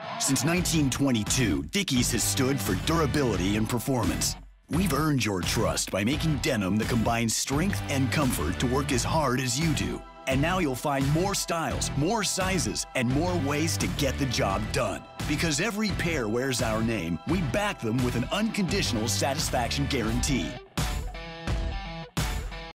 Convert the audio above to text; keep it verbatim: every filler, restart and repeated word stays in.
Since nineteen twenty-two, Dickies has stood for durability and performance. We've earned your trust by making denim that combines strength and comfort to work as hard as you do. And now you'll find more styles, more sizes, and more ways to get the job done. Because every pair wears our name, we back them with an unconditional satisfaction guarantee.